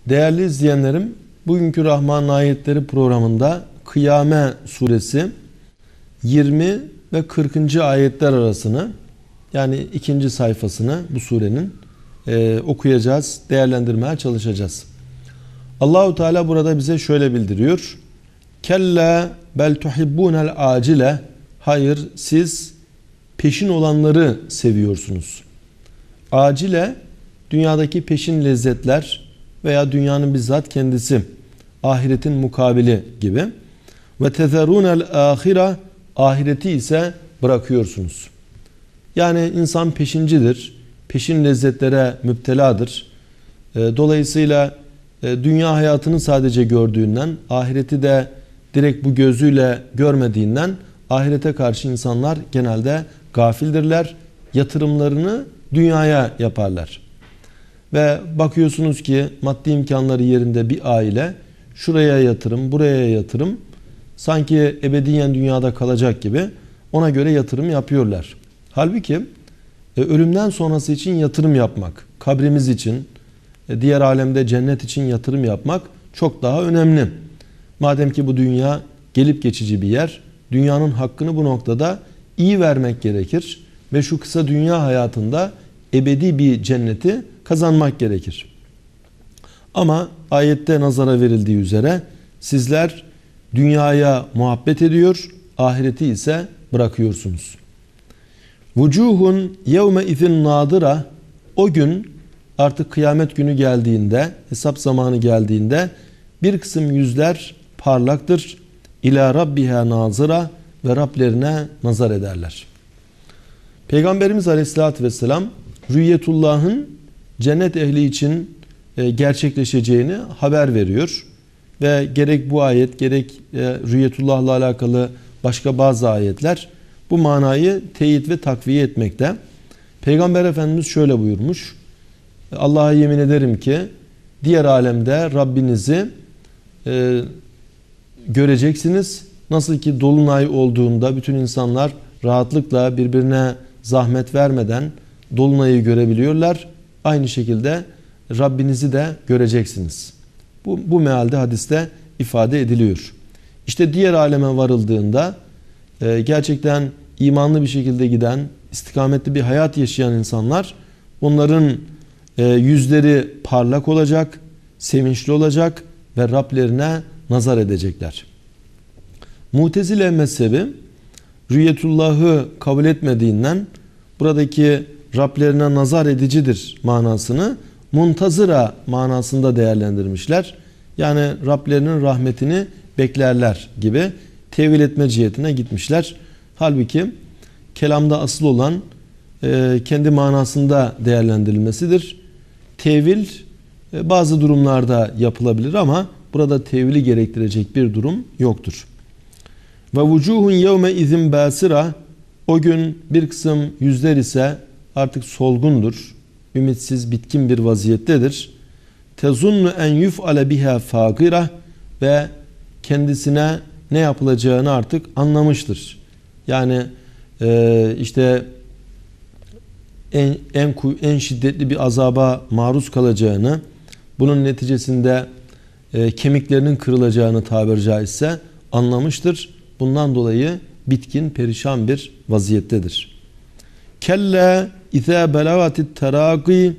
Değerli izleyenlerim, bugünkü Rahman Ayetleri programında Kıyame suresi 20 ve 40. ayetler arasını, yani ikinci sayfasını bu surenin okuyacağız, değerlendirmeye çalışacağız. Allahu Teala burada bize şöyle bildiriyor. Kella bel tuhibbunel acile. Hayır, siz peşin olanları seviyorsunuz. Acile, dünyadaki peşin lezzetler veya dünyanın bizzat kendisi, ahiretin mukabili gibi. Ve tezerunel ahire, ahireti ise bırakıyorsunuz. Yani insan peşincidir, peşin lezzetlere müpteladır. Dolayısıyla dünya hayatını sadece gördüğünden, ahireti de direkt bu gözüyle görmediğinden ahirete karşı insanlar genelde gafildirler. Yatırımlarını dünyaya yaparlar. Ve bakıyorsunuz ki maddi imkanları yerinde bir aile şuraya yatırım, buraya yatırım, sanki ebediyen dünyada kalacak gibi ona göre yatırım yapıyorlar. Halbuki ölümden sonrası için yatırım yapmak, kabrimiz için, diğer alemde cennet için yatırım yapmak çok daha önemli. Madem ki bu dünya gelip geçici bir yer, dünyanın hakkını bu noktada iyi vermek gerekir ve şu kısa dünya hayatında ebedi bir cenneti kazanmak gerekir. Ama ayette nazara verildiği üzere sizler dünyaya muhabbet ediyor, ahireti ise bırakıyorsunuz. Vucuhun yevme izin nadıra. O gün, artık kıyamet günü geldiğinde, hesap zamanı geldiğinde bir kısım yüzler parlaktır. İlâ rabbiha nazıra, ve Rablerine nazar ederler. Peygamberimiz Aleyhisselatü Vesselam rüyetullah'ın cennet ehli için gerçekleşeceğini haber veriyor. Ve gerek bu ayet, gerek rüyetullah'la alakalı başka bazı ayetler bu manayı teyit ve takviye etmekte. Peygamber Efendimiz şöyle buyurmuş: Allah'a yemin ederim ki diğer alemde Rabbinizi göreceksiniz. Nasıl ki dolunay olduğunda bütün insanlar rahatlıkla birbirine zahmet vermeden dolunayı görebiliyorlar, aynı şekilde Rabbinizi de göreceksiniz. Bu mealde hadiste ifade ediliyor. İşte diğer aleme varıldığında gerçekten imanlı bir şekilde giden, istikametli bir hayat yaşayan insanlar, onların yüzleri parlak olacak, sevinçli olacak ve Rablerine nazar edecekler. Mutezile mezhebi rüyetullah'ı kabul etmediğinden buradaki Rablerine nazar edicidir manasını muntazıra manasında değerlendirmişler. Yani Rablerinin rahmetini beklerler gibi tevil etme cihetine gitmişler. Halbuki kelamda asıl olan kendi manasında değerlendirilmesidir. Tevil bazı durumlarda yapılabilir ama burada tevili gerektirecek bir durum yoktur. Ve vucuhun yevme izin basira. O gün bir kısım yüzler ise artık solgundur, ümitsiz, bitkin bir vaziyettedir. Tezunnu en yuf'ale biha fâgîra. Ve kendisine ne yapılacağını artık anlamıştır. Yani işte en şiddetli bir azaba maruz kalacağını, bunun neticesinde kemiklerinin kırılacağını tabiri caizse anlamıştır. Bundan dolayı bitkin, perişan bir vaziyettedir. Kelle izâ belagatit terâgî.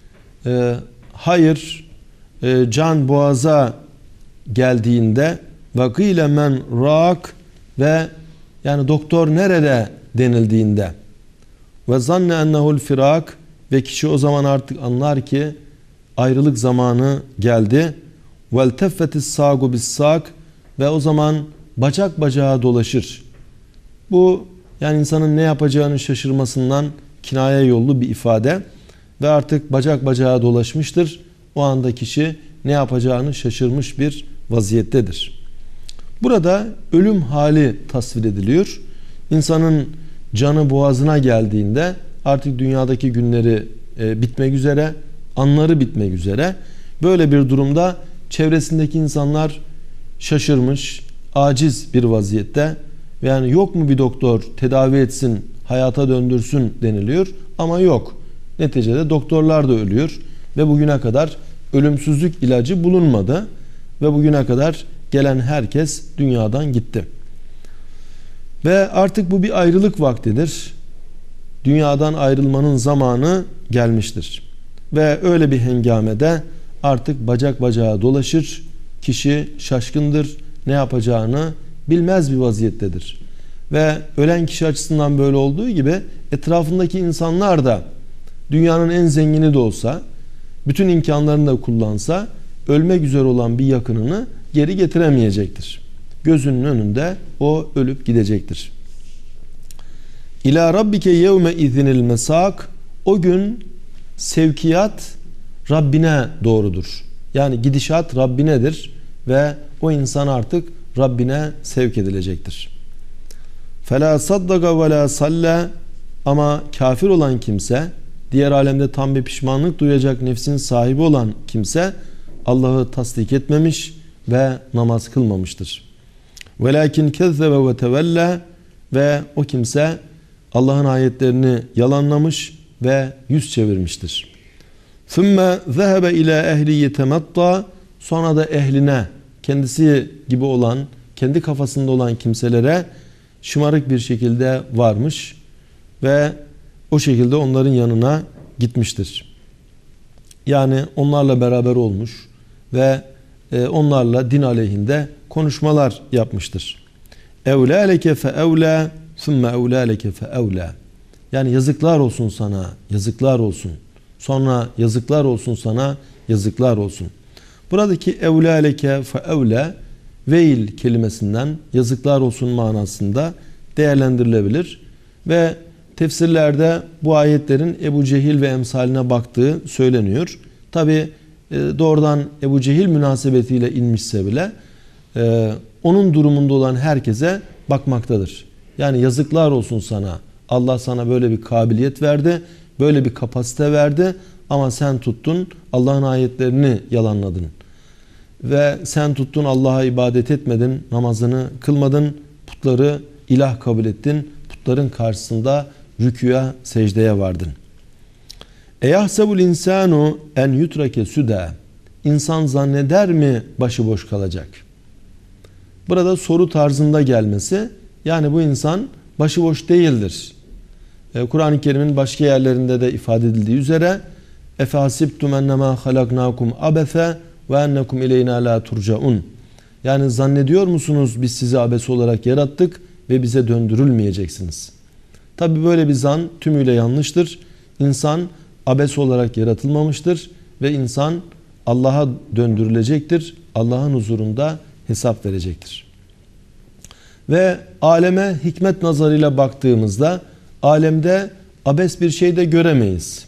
Hayır, can boğaza geldiğinde ve gîle men râk, ve yani doktor nerede denildiğinde ve zanne ennehu'l firâk, ve kişi o zaman artık anlar ki ayrılık zamanı geldi. Vel teffetis sâgu bis sâk, ve o zaman bacak bacağa dolaşır. Bu yani insanın ne yapacağını şaşırmasından kinaye yollu bir ifade ve artık bacak bacağa dolaşmıştır. O anda kişi ne yapacağını şaşırmış bir vaziyettedir. Burada ölüm hali tasvir ediliyor. İnsanın canı boğazına geldiğinde artık dünyadaki günleri bitmek üzere, anları bitmek üzere. Böyle bir durumda çevresindeki insanlar şaşırmış, aciz bir vaziyette. Yani yok mu bir doktor tedavi etsin, hayata döndürsün deniliyor ama yok. Neticede doktorlar da ölüyor ve bugüne kadar ölümsüzlük ilacı bulunmadı ve bugüne kadar gelen herkes dünyadan gitti. Ve artık bu bir ayrılık vaktidir. Dünyadan ayrılmanın zamanı gelmiştir. Ve öyle bir hengamede artık bacak bacağa dolaşır, kişi şaşkındır, ne yapacağını bilmez bir vaziyettedir. Ve ölen kişi açısından böyle olduğu gibi etrafındaki insanlar da dünyanın en zengini de olsa, bütün imkanlarını da kullansa ölmek üzere olan bir yakınını geri getiremeyecektir. Gözünün önünde o ölüp gidecektir. İlâ rabbike yevme izinil mesak. O gün sevkiyat Rabbine doğrudur. Yani gidişat Rabbinedir ve o insan artık Rabbine sevk edilecektir. Fela saddaga ve la salla. Ama kafir olan kimse, diğer alemde tam bir pişmanlık duyacak nefsin sahibi olan kimse Allah'ı tasdik etmemiş ve namaz kılmamıştır. Velakin kezzebe ve tevella. Ve o kimse Allah'ın ayetlerini yalanlamış ve yüz çevirmiştir. Sümme zehebe ila ehli yetematta. Sonra da ehline, kendisi gibi olan, kendi kafasında olan kimselere şımarık bir şekilde varmış ve o şekilde onların yanına gitmiştir. Yani onlarla beraber olmuş ve onlarla din aleyhinde konuşmalar yapmıştır. Evlâ leke fe evlâ sümme evlâ leke fe evlâ. Yani yazıklar olsun sana, yazıklar olsun. Sonra yazıklar olsun sana, yazıklar olsun. Buradaki evlâ leke fe evlâ, veil kelimesinden yazıklar olsun manasında değerlendirilebilir. Ve tefsirlerde bu ayetlerin Ebu Cehil ve emsaline baktığı söyleniyor. Tabi doğrudan Ebu Cehil münasebetiyle inmişse bile onun durumunda olan herkese bakmaktadır. Yani yazıklar olsun sana. Allah sana böyle bir kabiliyet verdi, böyle bir kapasite verdi ama sen tuttun Allah'ın ayetlerini yalanladın. Ve sen tuttun Allah'a ibadet etmedin, namazını kılmadın, putları ilah kabul ettin, putların karşısında rüküya, secdeye vardın. Eyahsebul insanu en yutrake süda. İnsan zanneder mi başıboş kalacak? Burada soru tarzında gelmesi, yani bu insan başıboş değildir. Kur'an-ı Kerim'in başka yerlerinde de ifade edildiği üzere efehasibtum ennemâ halaknâkum abefe ve ennekum ileyna la turcaun. Yani zannediyor musunuz biz sizi abes olarak yarattık ve bize döndürülmeyeceksiniz. Tabi böyle bir zan tümüyle yanlıştır. İnsan abes olarak yaratılmamıştır ve insan Allah'a döndürülecektir. Allah'ın huzurunda hesap verecektir. Ve aleme hikmet nazarıyla baktığımızda alemde abes bir şey de göremeyiz.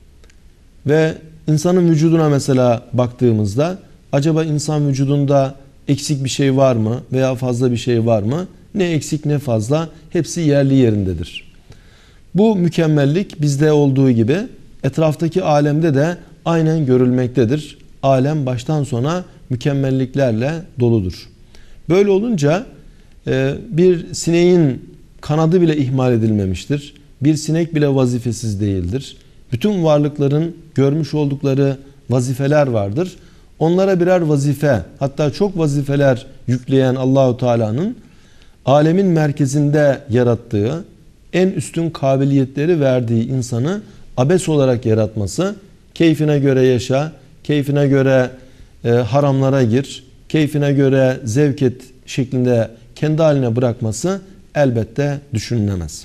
Ve insanın vücuduna mesela baktığımızda acaba insan vücudunda eksik bir şey var mı veya fazla bir şey var mı? Ne eksik ne fazla, hepsi yerli yerindedir. Bu mükemmellik bizde olduğu gibi etraftaki alemde de aynen görülmektedir. Alem baştan sona mükemmelliklerle doludur. Böyle olunca bir sineğin kanadı bile ihmal edilmemiştir. Bir sinek bile vazifesiz değildir. Bütün varlıkların görmüş oldukları vazifeler vardır. Onlara birer vazife, hatta çok vazifeler yükleyen Allahu Teala'nın alemin merkezinde yarattığı, en üstün kabiliyetleri verdiği insanı abes olarak yaratması, keyfine göre yaşa, keyfine göre haramlara gir, keyfine göre zevk et şeklinde kendi haline bırakması elbette düşünülemez.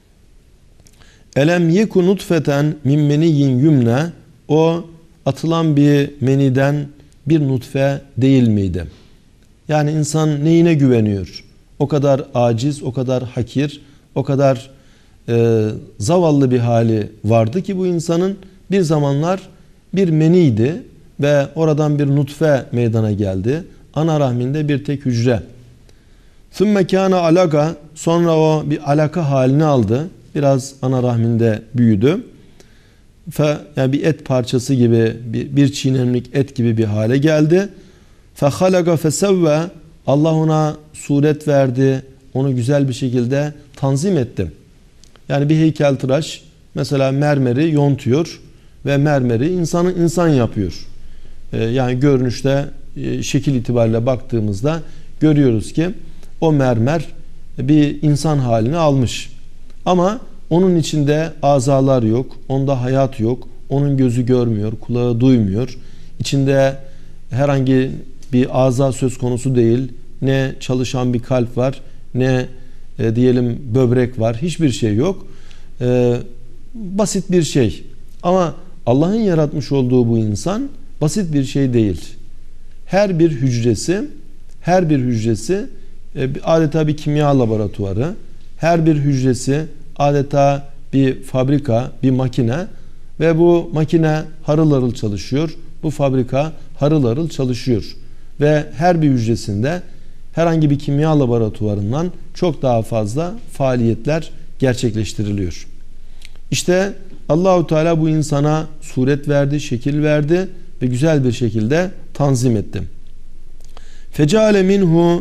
Elem yeku nutfeten min meniyyin yumne. O atılan bir meniden bir nutfe değil miydi? Yani insan neyine güveniyor? O kadar aciz, o kadar hakir, o kadar zavallı bir hali vardı ki bu insanın bir zamanlar bir meniydi ve oradan bir nutfe meydana geldi. Ana rahminde bir tek hücre. Sümme kâne alaka. Sonra o bir alaka halini aldı. Biraz ana rahminde büyüdü. Yani bir et parçası gibi, bir çiğnemlik et gibi bir hale geldi. فَخَلَقَ فَسَوَّى. Allah ona suret verdi. Onu güzel bir şekilde tanzim etti. Yani bir heykeltıraş mesela mermeri yontuyor ve mermeri insan yapıyor. Yani görünüşte şekil itibariyle baktığımızda görüyoruz ki o mermer bir insan halini almış. Ama onun içinde azalar yok, onda hayat yok, onun gözü görmüyor, kulağı duymuyor. İçinde herhangi bir aza söz konusu değil, ne çalışan bir kalp var, ne diyelim böbrek var, hiçbir şey yok. Basit bir şey. Ama Allah'ın yaratmış olduğu bu insan basit bir şey değil. Her bir hücresi adeta bir kimya laboratuvarı, her bir hücresi adeta bir fabrika, bir makine ve bu makine harıl harıl çalışıyor. Bu fabrika harıl harıl çalışıyor. Ve her bir hücresinde herhangi bir kimya laboratuvarından çok daha fazla faaliyetler gerçekleştiriliyor. İşte Allahu Teala bu insana suret verdi, şekil verdi ve güzel bir şekilde tanzim etti. Fecale minhu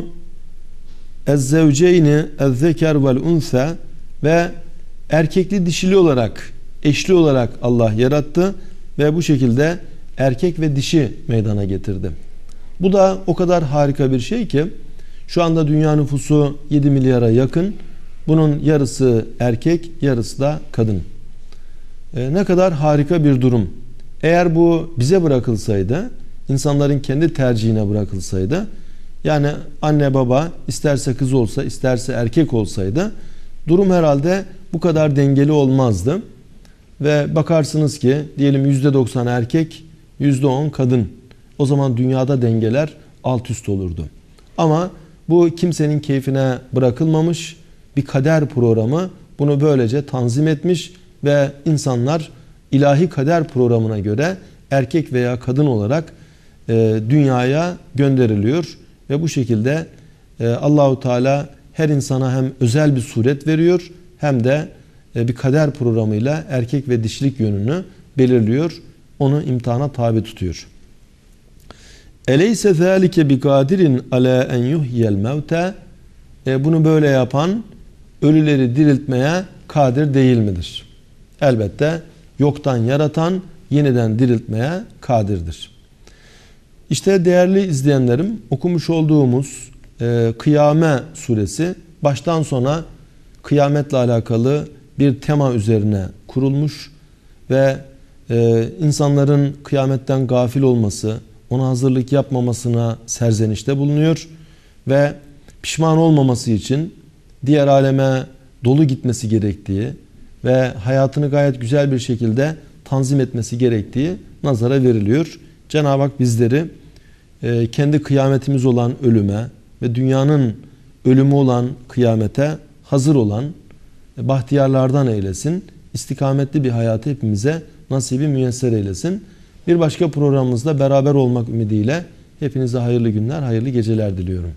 ezzevceyni ezzeker vel unsa ve erkekli dişili olarak, eşli olarak Allah yarattı ve bu şekilde erkek ve dişi meydana getirdi. Bu da o kadar harika bir şey ki şu anda dünya nüfusu 7 milyara yakın. Bunun yarısı erkek, yarısı da kadın. Ne kadar harika bir durum. Eğer bu bize bırakılsaydı, insanların kendi tercihine bırakılsaydı, yani anne baba isterse kız olsa isterse erkek olsaydı durum herhalde bu kadar dengeli olmazdı. Ve bakarsınız ki diyelim %90 erkek, %10 kadın. O zaman dünyada dengeler alt üst olurdu. Ama bu kimsenin keyfine bırakılmamış bir kader programı bunu böylece tanzim etmiş ve insanlar ilahi kader programına göre erkek veya kadın olarak dünyaya gönderiliyor ve bu şekilde Allahu Teala her insana hem özel bir suret veriyor hem de bir kader programıyla erkek ve dişilik yönünü belirliyor. Onu imtihana tabi tutuyor. Eleyse zâlike bi kadirin alâ en yuhyel mevte. Bunu böyle yapan ölüleri diriltmeye kadir değil midir? Elbette yoktan yaratan yeniden diriltmeye kadirdir. İşte değerli izleyenlerim, okumuş olduğumuz Kıyame suresi baştan sona kıyametle alakalı bir tema üzerine kurulmuş ve insanların kıyametten gafil olması, ona hazırlık yapmamasına serzenişte bulunuyor ve pişman olmaması için diğer aleme dolu gitmesi gerektiği ve hayatını gayet güzel bir şekilde tanzim etmesi gerektiği nazara veriliyor. Cenab-ı Hak bizleri kendi kıyametimiz olan ölüme ve dünyanın ölümü olan kıyamete hazır olan bahtiyarlardan eylesin. İstikametli bir hayatı hepimize nasibi müyesser eylesin. Bir başka programımızda beraber olmak ümidiyle hepinize hayırlı günler, hayırlı geceler diliyorum.